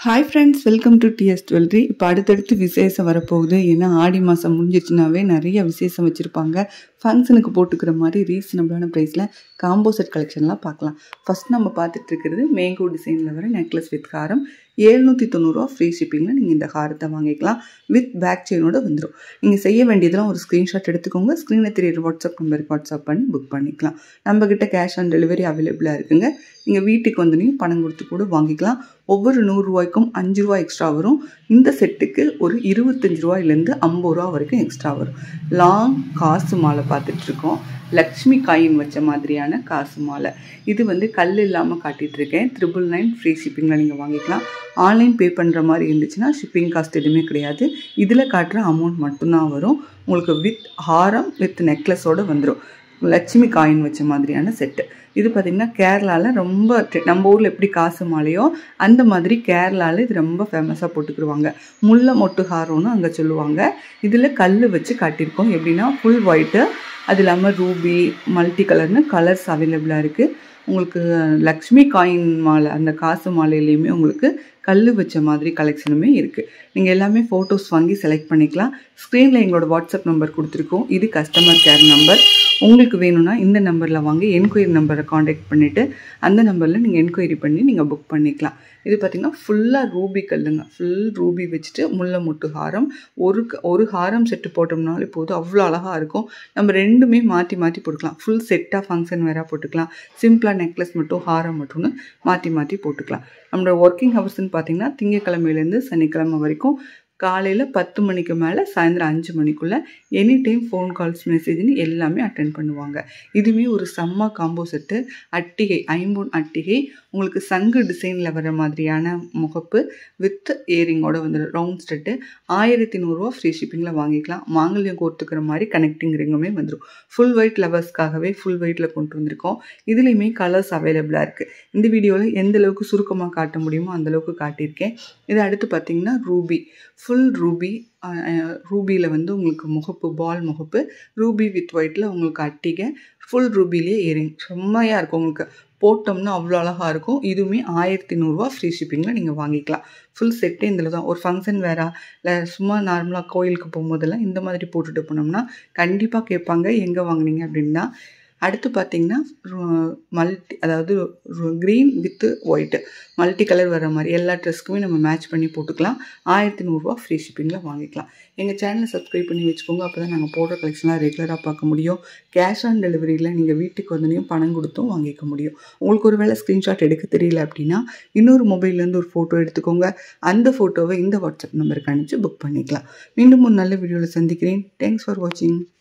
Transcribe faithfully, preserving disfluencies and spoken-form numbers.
Hi friends, welcome to DS jewellery. இப்போ அடுத்தடுத்து விசேஷம் வரப்போகுது. ஏன்னா ஆடி மாதம் முடிஞ்சிச்சுனாவே நிறைய விசேஷம் வச்சுருப்பாங்க. ஃபங்க்ஷனுக்கு போட்டுக்கிற மாதிரி ரீசனபிளான ப்ரைஸில் காம்போ செட் கலெக்ஷன்லாம் பார்க்கலாம். ஃபஸ்ட் நம்ம பார்த்துட்டு இருக்கிறது மேங்கோ டிசைனில் வர நெக்லஸ் வித் ஹாரம். ஏழ்நூற்றி தொண்ணூறுரூவா ஃப்ரீ ஷிப்பிங்கில் நீங்கள் இந்த ஹாரத்தை வாங்கிக்கலாம். வித் பேக் செயினோட வந்துடும். நீங்கள் செய்ய வேண்டியதெல்லாம் ஒரு ஸ்க்ரீன்ஷாட் எடுத்துக்கோங்க. ஸ்க்ரீனில் தெரியுற வாட்ஸ்அப் நம்பருக்கு வாட்ஸ்அப் பண்ணி புக் பண்ணிக்கலாம். நம்மக்கிட்ட கேஷ் ஆன் டெலிவரி அவைலபிளாக இருக்குங்க. நீங்கள் வீட்டுக்கு வந்துனையும் பணம் கொடுத்து கூட வாங்கிக்கலாம். ஒவ்வொரு நூறுரூவாய்க்கும் அஞ்சு ரூபா எக்ஸ்ட்ரா வரும். இந்த செட்டுக்கு ஒரு இருபத்தஞ்சி ரூபாயிலேருந்து ஐம்பது ரூபா வரைக்கும் எக்ஸ்ட்ரா வரும். லாங் காசு மாலை பார்த்துட்ருக்கோம். லக்ஷ்மி காயின் வச்ச மாதிரியான காசு மாலை. இது வந்து கல் இல்லாமல் காட்டிகிட்ருக்கேன். ட்ரிபிள் நைன் ஃப்ரீ ஷிப்பிங்கில் நீங்கள் வாங்கிக்கலாம். ஆன்லைன் பே பண்ணுற மாதிரி இருந்துச்சுன்னா ஷிப்பிங் காஸ்ட் எதுவுமே கிடையாது. இதில் காட்டுற அமௌண்ட் மட்டும்தான் வரும். உங்களுக்கு வித் ஹாரம் வித் நெக்லஸோடு வந்துடும். லட்சுமி காயின் வச்ச மாதிரியான செட்டு. இது பார்த்திங்கன்னா கேரளாவில் ரொம்ப நம்ம ஊரில் எப்படி காசு மாலையோ அந்த மாதிரி கேரளாவில் இது ரொம்ப ஃபேமஸாக போட்டுக்கிடுவாங்க. முல்லை மொட்டு ஹாரம்னு அங்கே சொல்லுவாங்க. இதில் கல் வச்சு காட்டியிருக்கோம். எப்படின்னா ஃபுல் ஒயிட்டு, அது இல்லாமல் ரூபி, மல்டி கலர்னு கலர்ஸ் அவைலபிளாக இருக்குது. உங்களுக்கு லக்ஷ்மி காயின் மாலை, அந்த காசு மாலையிலையுமே உங்களுக்கு கல் வச்ச மாதிரி கலெக்ஷனுமே இருக்குது. நீங்கள் எல்லாமே ஃபோட்டோஸ் வாங்கி செலக்ட் பண்ணிக்கலாம். ஸ்க்ரீனில் எங்களோட வாட்ஸ்அப் நம்பர் கொடுத்துருக்கோம். இது கஸ்டமர் கேர் நம்பர். உங்களுக்கு வேணும்னா இந்த நம்பரில் வாங்கி என்கொயரி நம்பரை காண்டாக்ட் பண்ணிவிட்டு அந்த நம்பரில் நீங்கள் என்கொயரி பண்ணி நீங்கள் புக் பண்ணிக்கலாம். இது பார்த்திங்கன்னா ஃபுல்லாக ரூபி கல்லுங்க. ஃபுல் ரூபி வச்சுட்டு முல்லை முட்டு ஹாரம். ஒரு ஒரு ஹாரம் செட்டு போட்டோம்னாலே போதும், அவ்வளோ அழகாக இருக்கும். நம்ம ரெண்டுமே மாற்றி மாற்றி போட்டுக்கலாம். ஃபுல் செட்டாக ஃபங்க்ஷன் வேறு போட்டுக்கலாம். சிம்பிளாக நெக்லஸ் மட்டும் ஹாரம் மட்டும்னு மாற்றி மாற்றி போட்டுக்கலாம். நம்மளோட ஒர்க்கிங் ஹவர்ஸ்ன்னு பார்த்திங்கன்னா திங்கக்கிழமையிலேருந்து சனிக்கிழமை வரைக்கும் காலையில் பத்து மணிக்கு மேலே சாயந்தரம் அஞ்சு மணிக்குள்ளே எனி டைம் ஃபோன் கால்ஸ் மெசேஜ்னு எல்லாமே அட்டென்ட் பண்ணுவாங்க. இதுவுமே ஒரு செம்ம காம்போ செட்டு. அட்டிகை, ஐம்பொன் அட்டிகை, உங்களுக்கு சங்கு டிசைனில் வர மாதிரியான முகப்பு வித் இயரிங்கோட வந்துடும். ரவுண்ட் செட்டு ஆயிரத்தி நூறுரூவா ஃப்ரீ ஷிப்பிங்கில் வாங்கிக்கலாம். மாங்கல்யம் கோர்த்துக்கிற மாதிரி கனெக்டிங் ரிங்குமே வந்துடும். ஃபுல் ஒயிட் லவர்ஸ்க்காகவே ஃபுல் ஒயிட்டில் கொண்டு வந்திருக்கோம். இதுலேயுமே கலர்ஸ் அவைலபிளாக இருக்குது. இந்த வீடியோவில் எந்த அளவுக்கு சுருக்கமாக காட்ட முடியுமோ அந்தளவுக்கு காட்டியிருக்கேன். இது அடுத்து பார்த்திங்கன்னா ரூபி, ஃபுல் ரூபி. ரூபியில் வந்து உங்களுக்கு முகப்பு, பால் முகப்பு, ரூபி வித் ஒயிட்டில் உங்களுக்கு அட்டிகை, ஃபுல் ரூபிலே இயரிங். செம்மையாக இருக்கும். உங்களுக்கு போட்டோம்னா அவ்வளோ அழகாக இருக்கும். இதுவுமே ஆயிரத்தி நூறுரூவா ஃப்ரீ ஷிப்பிங்கில் நீங்கள் வாங்கிக்கலாம். ஃபுல் செட்டே இதில் தான். ஒரு ஃபங்க்ஷன் வேறா இல்லை சும்மா நார்மலாக கோயிலுக்கு போகும்போதெல்லாம் இந்த மாதிரி போட்டுட்டு போனோம்னா கண்டிப்பாக கேட்பாங்க எங்கே வாங்கினீங்க அப்படின்னா. அடுத்து பார்த்திங்கன்னா மல்டி, அதாவது green with white multi colour வர மாதிரி எல்லா ட்ரெஸ்க்குமே நம்ம மேட்ச் பண்ணி போட்டுக்கலாம். ஆயிரத்தி நூறுரூவா ஃப்ரீ ஷிப்பிங்கில் வாங்கிக்கலாம். எங்கள் சேனலை சப்ஸ்கிரைப் பண்ணி வச்சுக்கோங்க. அப்போ தான் நாங்கள் போடுற கலெக்ஷன்லாம் ரெகுலராக பார்க்க முடியும். கேஷ் ஆன் டெலிவரியில் நீங்கள் வீட்டுக்கு வந்தனையும் பணம் கொடுத்தும் வாங்கிக்க முடியும். உங்களுக்கு ஒரு வேளை ஸ்க்ரீன்ஷாட் எடுக்க தெரியல அப்படின்னா இன்னொரு மொபைல்லேருந்து ஒரு ஃபோட்டோ எடுத்துக்கோங்க. அந்த ஃபோட்டோவை இந்த வாட்ஸ்அப் நம்பருக்கு அனுப்பிச்சு புக் பண்ணிக்கலாம். மீண்டும் ஒரு நல்ல வீடியோவில் சந்திக்கிறேன். தேங்க்ஸ் ஃபார் வாட்சிங்.